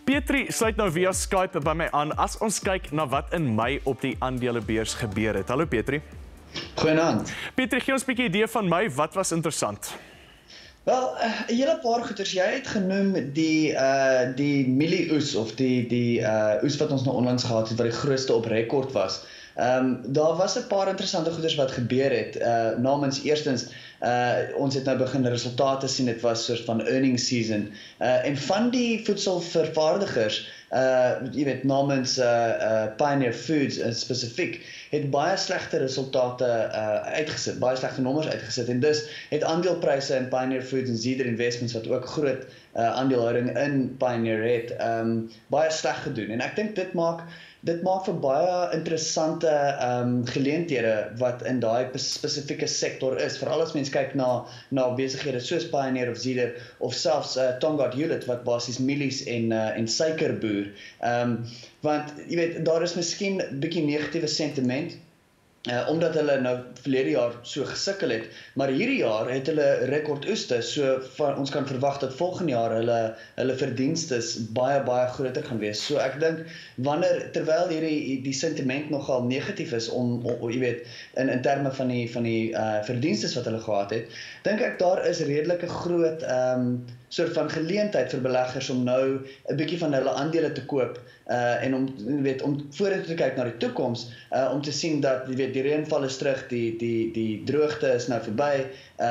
Petri sluit nou via Skype by my aan as ons kyk na wat in Mei op die aandelebeurs gebeur het. Hallo Petri. Goeienaand. Petri, gee ons 'n bietjie idee van Mei, wat was interessant? Wel, 'n hele paar goeters. Jy het genoem die mielie-oes of die oes wat ons nou onlangs gehad het wat die grootste op rekord was. Daar was 'n paar interessante goeders wat gebeur het. Namens eerstens, ons het nou begin resultate sien, dit was soort van earnings season. En van die voedselvervaardigers, jy weet, namens Pioneer Foods spesifiek, het baie slegte resultate uitgesit, baie slegte nommers uitgesit. En dus het aandeelpryse in Pioneer Foods en Zeder Investments, wat ook groot aandeelhouding in Pioneer het, baie sleg gedoen. En ek dink dit maak vir baie interessante geleenthede wat in daai spesifieke sektor is. Veral as mens kyk na besighede soos Pioneer of Zeder of selfs Tongaat Hewlett wat basies mielies en suiker boer. Want jy weet, daar is miskien 'n bietjie negatiewe sentiment, omdat hulle nou verlede jaar so gesukkel het, maar hierdie jaar het hulle rekordoeste, so ons kan verwag dat volgende jaar hulle verdienstes baie groter gaan wees. So ek dink, terwyl die sentiment nogal negatief is jy weet, in terme van die verdienstes wat hulle gehad het, dink ek daar is redelike groot soort van geleentheid vir beleggers om nou 'n bietjie van hulle aandele te koop en om vorentoe te kyk na die toekoms, om te sien dat die reënval is terug, die droogte is nou verby,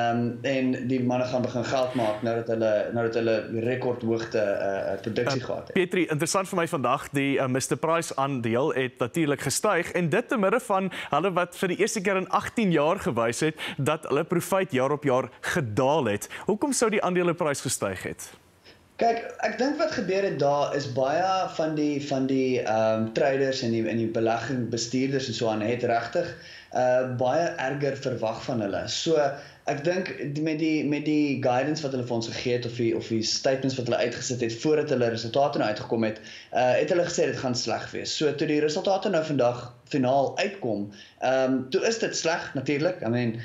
en die manne gaan begin geld maak nadat hulle rekordhoogte produksie gehad het. Petri, interessant vir my vandag, die Mr Price aandeel het natuurlik gestyg en dit te midde van hulle wat vir die eerste keer in 18 jaar gewys het dat hulle profijt jaar op jaar gedaal het. Hoekom sou die aandeleprys gestyg het? Kyk, ek dink wat gebeur het daar is baie van die traders en die beleggingsbestuurders en so aan het regtig baie erger verwag van hulle. So ek dink met die guidance wat hulle vir ons gegee het of die statements wat hulle uitgesit het voordat hulle resultate nou uitgekom het, het hulle gesê dit gaan sleg wees. So toe die resultate nou vandag finaal uitkom, toe is dit sleg natuurlik. I mean,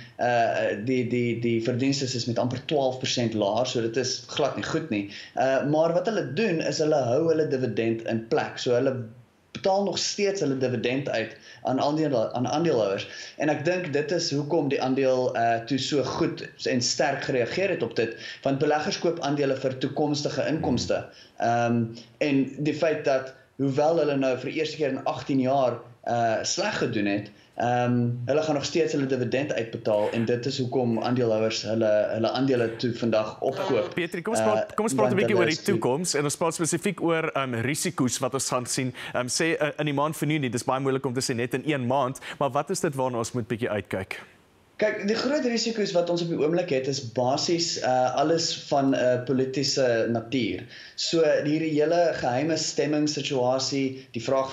die verdienstes is met amper 12% laer, so dit is glad nie goed nie. Maar wat hulle doen is hulle hou hulle dividend in plek. So hulle betaal nog steeds hulle dividend uit aan aandeelhouers. En ek dink dit is hoekom die aandeel toe so goed en sterk gereageer het op dit, want beleggers koop aandele vir toekomstige inkomste. En die feit dat, hoewel hulle nou vir die eerste keer in 18 jaar sleg gedoen het, hulle gaan nog steeds hulle dividend uitbetaal en dit is hoekom aandeelhouers hulle aandele toe vandag opkoop. Petri, kom ons praat 'n bietjie oor die toekoms en ons praat spesifiek oor risiko's wat ons gaan sien. Sê in die maand van Junie, dis baie moeilik om te sê net in 1 maand, maar wat is dit waarna ons moet bietjie uitkyk? Kyk, die groot risiko's wat ons op die oomblik het is basies alles van politiese natuur. So hierdie hele geheime stemmingssituasie, die vraag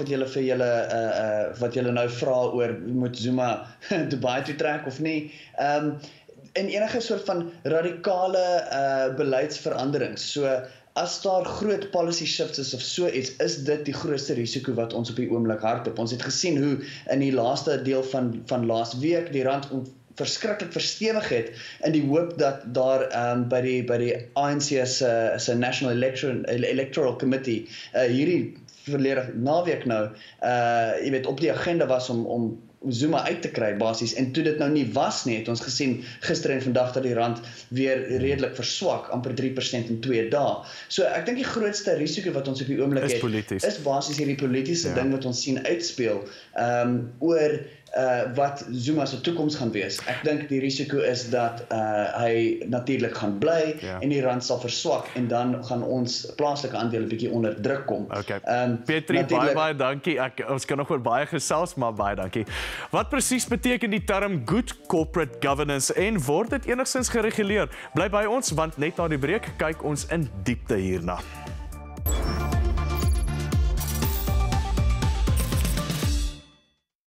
wat julle nou vra oor moet Zuma Dubai toe trek of nie, en enige soort van radikale beleidsveranderings. So as daar groot policy shifts is of so iets, is dit die grootste risiko wat ons op die oomblik hardloop. Ons het gesien hoe in die laaste deel van laas week die rand verskriklik verstewig het in die hoop dat daar by die ANC se National Electoral Committee hierdie verlede naweek nou jy weet, op die agenda was om Zuma uit te kry basies, en toe dit nou nie was nie, het ons gesien gister en vandag dat die rand weer redelik verswak, amper 3% in 2 dae. So ek dink die grootste risiko wat ons op die oomblik het, is basies hierdie politiese ding wat ons sien uitspeel oor wat Zuma se toekoms gaan wees. Ek dink die risiko is dat hy natuurlik gaan bly en die rand sal verswak en dan gaan ons plaaslike aandele bietjie onder druk kom. Okay. Petri, baie dankie. Ons kan nog oor baie gesels, maar baie dankie. Wat presies beteken die term good corporate governance en word dit enigstens gereguleer? Bly by ons want net na die breek kyk ons in diepte hierna.